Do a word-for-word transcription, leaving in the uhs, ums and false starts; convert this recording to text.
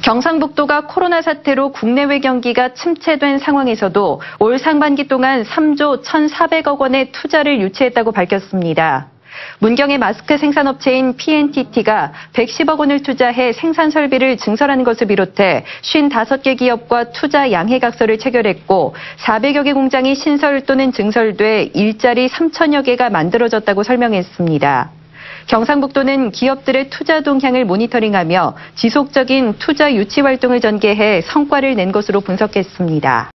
경상북도가 코로나 사태로 국내외 경기가 침체된 상황에서도 올 상반기 동안 삼조 천사백억 원의 투자를 유치했다고 밝혔습니다. 문경의 마스크 생산업체인 피엔티티가 백십억 원을 투자해 생산 설비를 증설하는 것을 비롯해 오십오 개 기업과 투자 양해각서를 체결했고 사백여 개 공장이 신설 또는 증설돼 일자리 삼천여 개가 만들어졌다고 설명했습니다. 경상북도는 기업들의 투자 동향을 모니터링하며 지속적인 투자 유치 활동을 전개해 성과를 낸 것으로 분석했습니다.